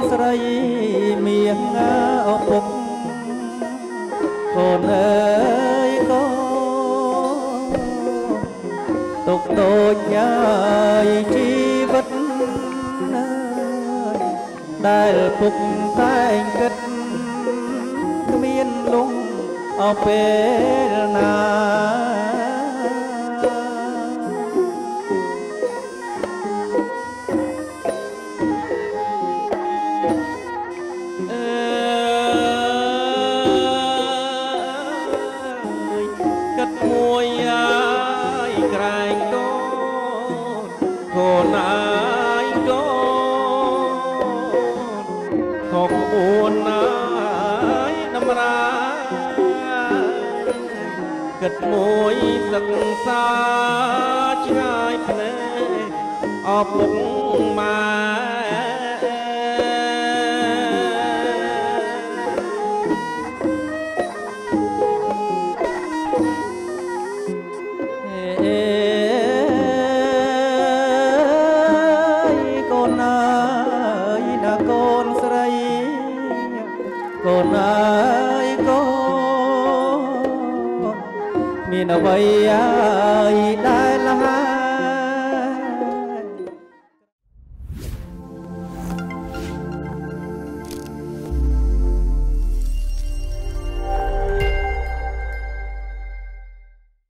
ស្រីមានឪពុកកូនអើយកូនទុកដូចហើយជីវិតដែលពុកតែងគិតគ្មានលំអពេលណាគិតមួយហើយក្រែងកូនហើយកូនខកក្បួនហើយតម្រាគិតមួយសិក្សាឆ្ងាយភ្នែកអពុកម៉ែកូនអើយណាកូនស្រីកូនអើយកូនមានអ្វី